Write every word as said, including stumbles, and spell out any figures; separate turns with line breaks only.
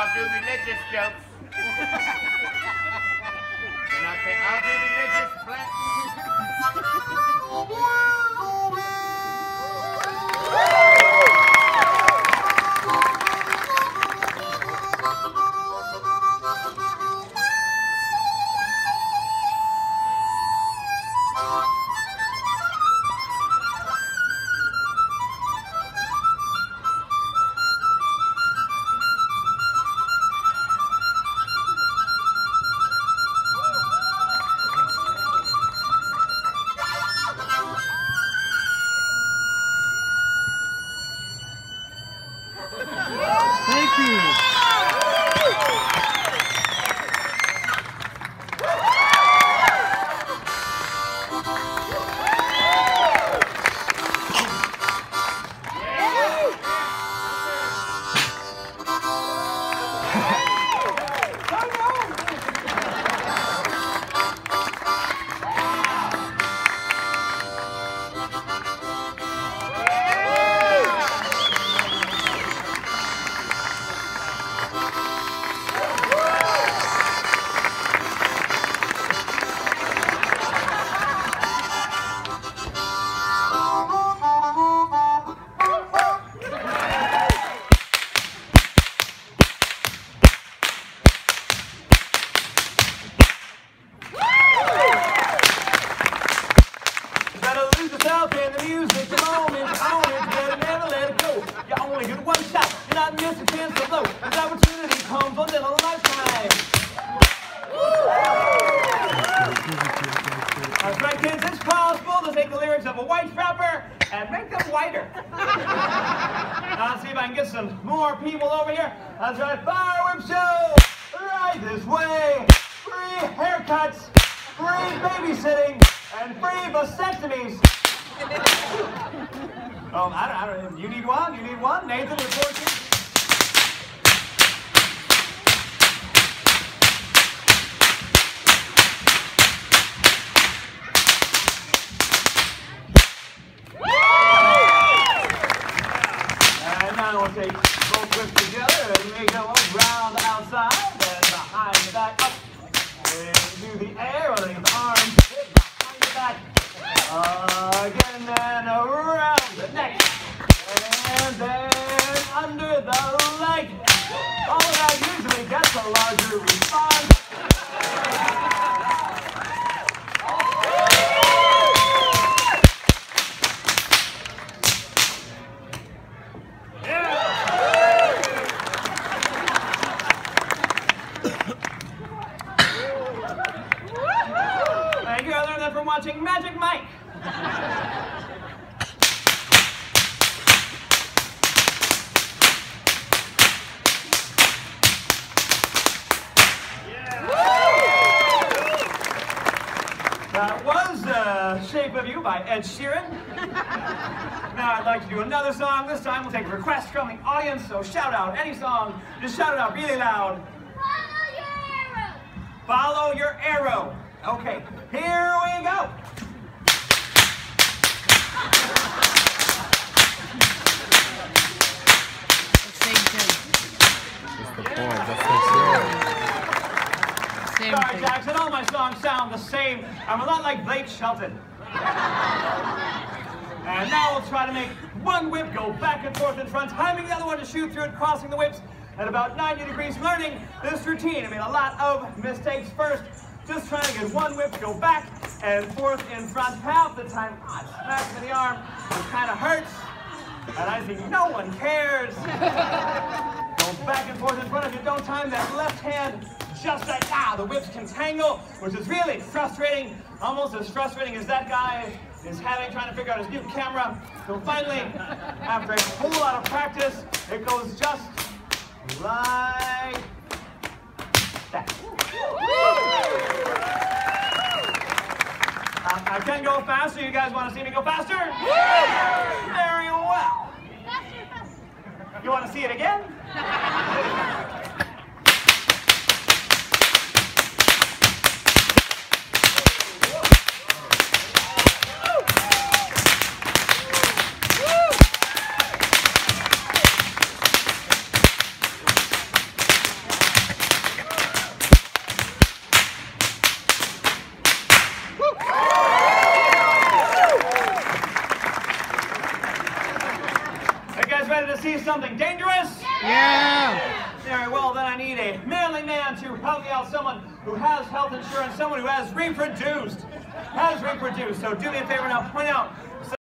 I'll do religious jokes. And I'll say, I'll do religious flat.
Ed Sheeran. Now I'd like to do another song. This time we'll take requests from the audience, so shout out any song. Just shout it out really loud.
Follow your arrow.
Follow your arrow. Okay, here we go.
That's the point. That's the same.
Sorry, Jackson, all my songs sound the same. I'm a lot like Blake Shelton. And now we'll try to make one whip go back and forth in front, timing the other one to shoot through it, crossing the whips at about ninety degrees, learning this routine. I made a lot of mistakes first, just trying to get one whip to go back and forth in front. Half the time, I smack him in the arm, it kind of hurts, and I think no one cares. Go back and forth in front. If you don't time that left hand just right now, the whips can tangle, which is really frustrating. Almost as frustrating as that guy is having trying to figure out his new camera. So finally, after a whole lot of practice, it goes just like that. Uh, I can go faster. You guys want to see me go faster? Very well. You want to see it again? see something dangerous?
Yeah!
Very well, then I need a manly man to help me out, someone who has health insurance, someone who has reproduced, has reproduced. So do me a favor now, point out